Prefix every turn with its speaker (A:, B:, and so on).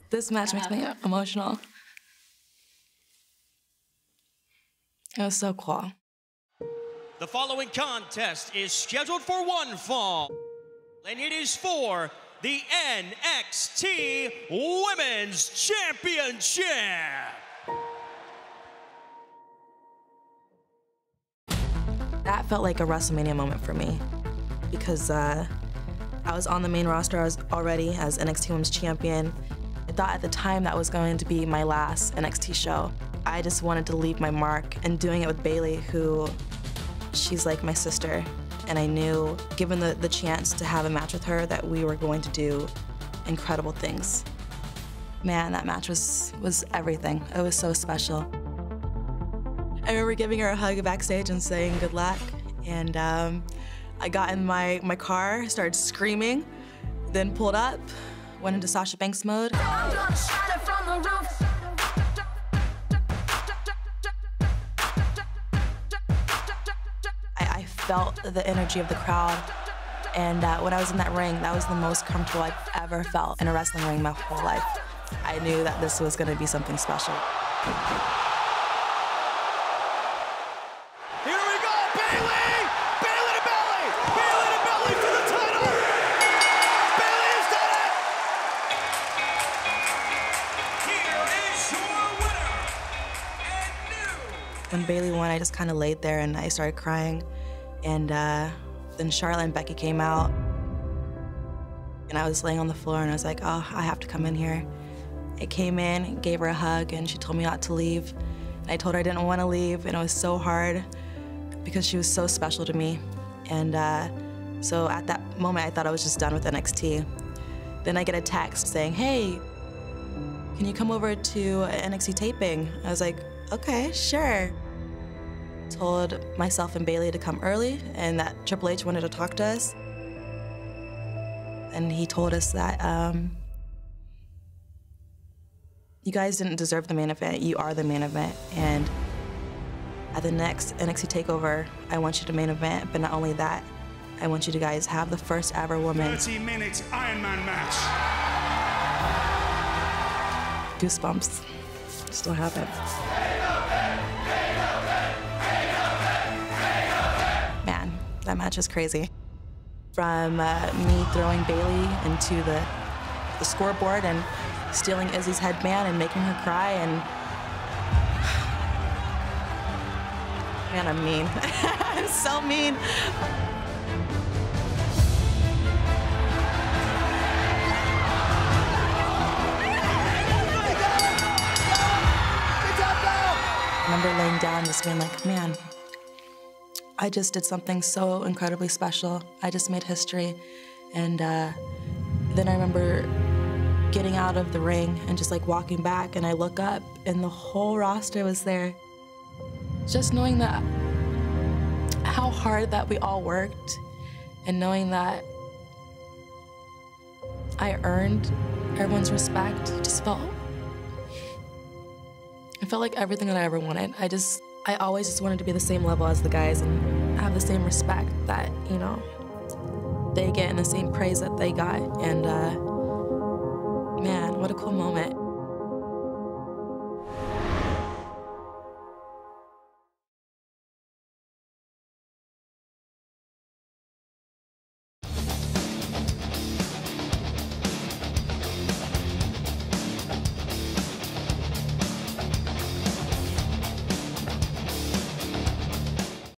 A: This match makes me emotional. It was so cool.
B: The following contest is scheduled for one fall, and it is for the NXT Women's Championship.
A: That felt like a WrestleMania moment for me because I was on the main roster already as NXT Women's Champion. I thought at the time that was going to be my last NXT show. I just wanted to leave my mark, and doing it with Bayley, who she's like my sister, and I knew, given the chance to have a match with her, that we were going to do incredible things. Man, that match was everything. It was so special. I remember giving her a hug backstage and saying good luck, and I got in my car, started screaming, then pulled up, went into Sasha Banks mode. I felt the energy of the crowd, and when I was in that ring, that was the most comfortable I've ever felt in a wrestling ring my whole life. I knew that this was going to be something special.
B: Here we go, Bayley! Bayley to Bayley! Bayley to Bayley for the title! Bayley has done it! Here is your winner, and new.
A: When Bayley won, I just kind of laid there and I started crying. And then Charlotte and Becky came out, and I was laying on the floor and I was like, oh, I have to come in here. I came in, gave her a hug, and she told me not to leave. And I told her I didn't want to leave, and it was so hard because she was so special to me. And so at that moment, I thought I was just done with NXT. Then I get a text saying, hey, can you come over to NXT taping? I was like, okay, sure. Told myself and Bayley to come early and that Triple H wanted to talk to us. And he told us that you guys didn't deserve the main event, you are the main event. And at the next NXT TakeOver, I want you to main event, but not only that, I want you to guys have the first ever woman
C: 30-minute Iron Man match.
A: Goosebumps. Still have it. Man, that match is crazy. From me throwing Bayley into the scoreboard and stealing Izzy's headband and making her cry, and man, I'm mean. I'm so mean. I remember laying down and just being like, man, I just did something so incredibly special. I just made history. And then I remember getting out of the ring and just like walking back, and I look up and the whole roster was there. Just knowing that how hard that we all worked, and knowing that I earned everyone's respect, just I felt like everything that I ever wanted. I always just wanted to be the same level as the guys and have the same respect that, you know, they get and the same praise that they got. And man, what a cool moment.